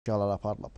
aparılıb.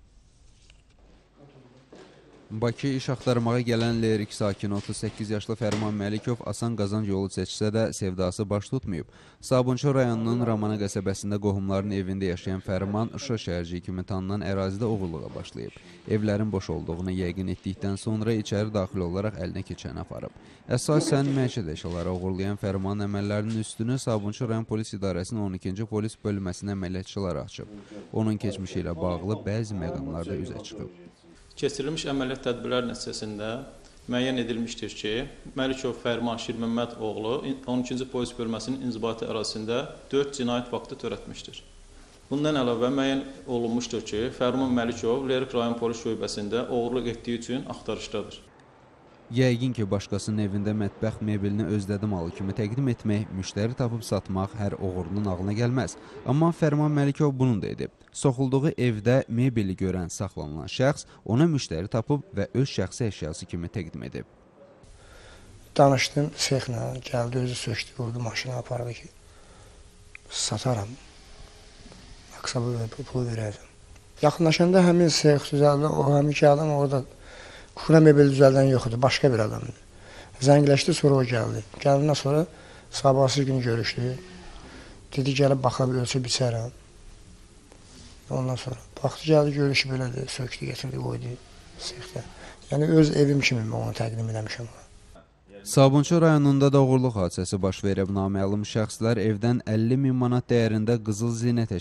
Bakı iş axtarmağa gələn Lerik sakini 38 yaşlı Fərman Məlikov asan qazanc yolu seçsə də sevdası baş tutmayıb. Sabunçu rayonunun Ramana qəsəbəsində qohumların evində yaşayan Fərman Şuşa şəhərciyi kimi tanınan ərazidə oğurluğa başlayıb. Evlərin boş olduğunu yəqin etdikdən sonra içəri daxil olaraq əlinə keçəni aparıb. Əsasən məişət əşyaları oğurlayan Fərmanın əməllərinin üstünü Sabunçu rayon polis idarəsinin 12-ci polis bölməsinin əməliyyatçıları açıb. Onun keçmişi ilə bağlı bəzi məqamlarda üzə çıxıb. Keçirilmiş əməliyyat tədbirlər nəticəsində müəyyən edilmişdir ki, Məlikov Fərman Şirməmməd oğlu 12-ci polis bölməsinin inzibati ərazisində 4 cinayət faktı törətmişdir. Bundan əlavə müəyyən olunmuşdur ki, Fərman Məlikov Lerik rayon polis şöbəsində oğurluq etdiyi üçün axtarışdadır. Yəqin ki, başqasının evində mətbəx mebelini özlədi malı kimi təqdim etmək, müştəri tapıb satmaq hər oğurunun ağlına gəlməz. Amma Fərman Məlikov bunu da edib. Soxulduğu evdə mebeli görən saxlanılan şəxs ona müştəri tapıb və öz şəxsi əşyası kimi təqdim edib. Danışdım sexlə, gəldi özü sökdü, vurdu maşına apardı ki, sataram, pul verərdim. Yaxınlaşanda həmin sex düzəldi, o həmin ki adam orada Kukuna mebel düzəldən yoxdur, başqa bir adamdır. Zəngiləşdi, sonra o gəldi. Gəlindən sonra sabahsız günü görüşdü. Dedi, gəlib baxa bir ölçü biçərəm. Ondan sonra baxdı, gəldi, görüşü belədir, söktü, getirdi, qoydu sexdə. Yəni, öz evim kimi onu təqdim eləmişəm. Sabunçu rayonunda da oğurluq hadisəsi baş verib. Naməlum şəxslər evdən 50.000 manat dəyərində qızıl zinət